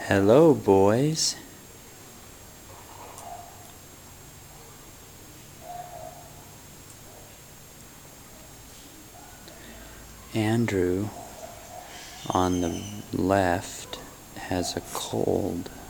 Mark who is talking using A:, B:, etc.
A: Hello, boys. Andrew on the left has a cold.